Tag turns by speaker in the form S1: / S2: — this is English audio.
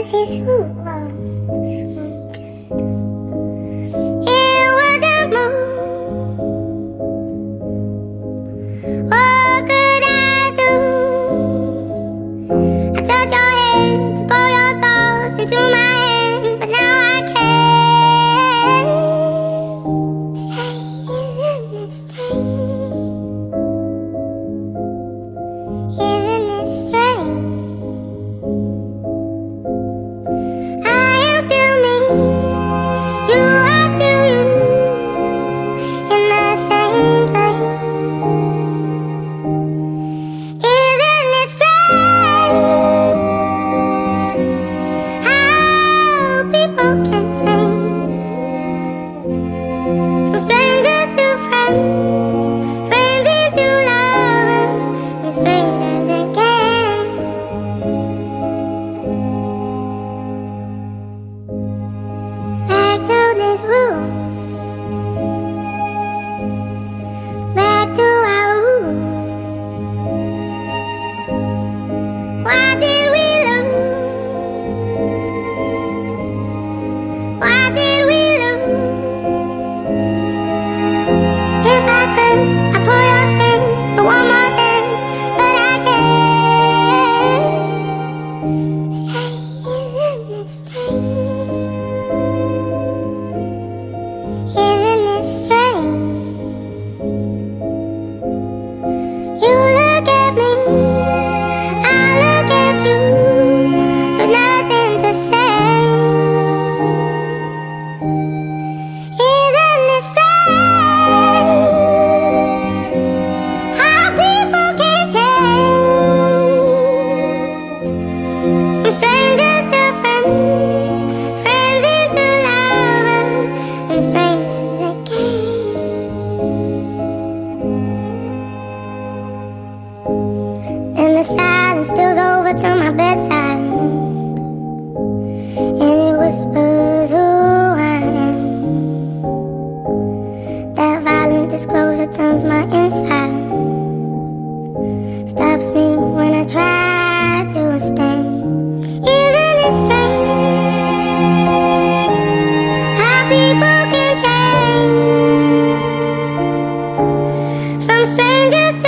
S1: is who I'm smoking. It wouldn't move. What could I do? I touch your head to pour your thoughts into my hand, but now I can't say, isn't it strange? Isn't it strange? From strangers to friends, friends into lovers, and strangers again. Back to this room, back to our room. Why did we lose? Why did we lose? If I could, I'd pour your stains for one more dance, but I can't say, isn't it strange? Isn't it strange? You look at me, I look at you, but nothing to say. Isn't it strange how people can change? From strangers to friends, friends into lovers, and strangers again. And the silence steals over to my bedside, and it whispers who I am. That violent disclosure turns my insides, stops me when I try to stand. Isn't it strange how people can change? From strangers to